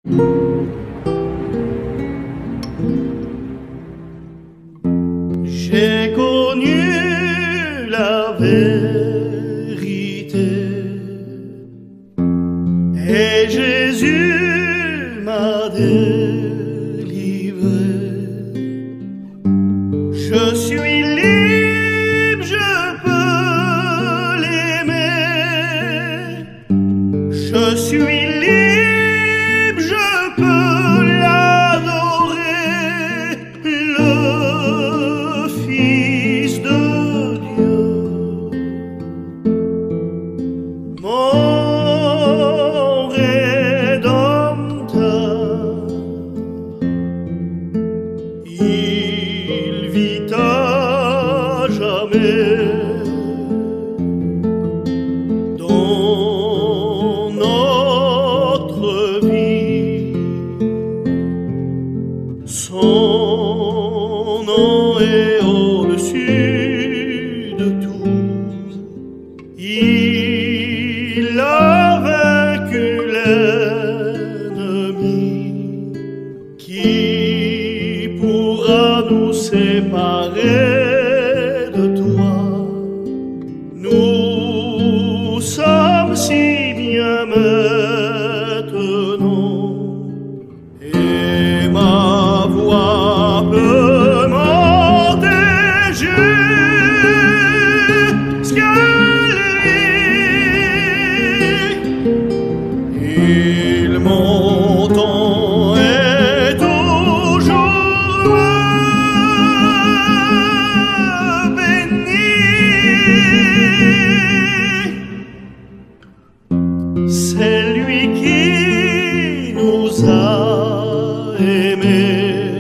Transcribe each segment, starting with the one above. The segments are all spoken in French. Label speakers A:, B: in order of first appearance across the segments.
A: J'ai connu la vérité et Jésus m'a délivré. Je suis libre, je peux l'aimer. Je suis libre, je peux l'adorer. Le Fils de Dieu, mon Rédempteur, il vit à jamais dans notre vie. Son nom est au-dessus de tout. Il a vaincu l'ennemi. Qui pourra nous séparer de toi? Nous sommes si bien maintenant, et ma voix peut monter jusqu'à lui. Il m'entend et toujours me bénit. C'est lui qui nous a aimés.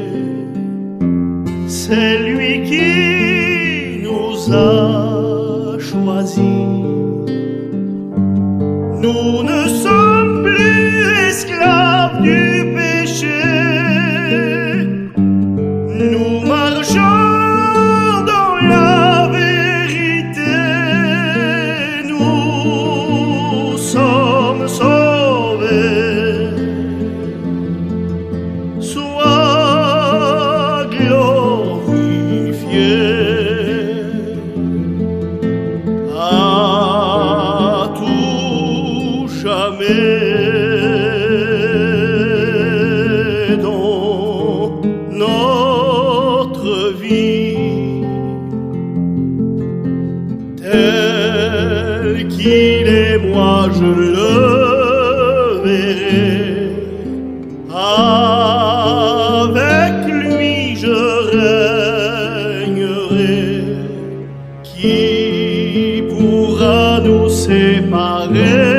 A: C'est lui qui nous a choisis. Nous ne sommes plus esclaves du péché. Nous marchons dans la vérité. Nous sommes sauvés. Sois glorifié à tout jamais dans notre vie. Tel qu'il est, moi je le verrai. Avec lui je régnerai. Qui pourra nous séparer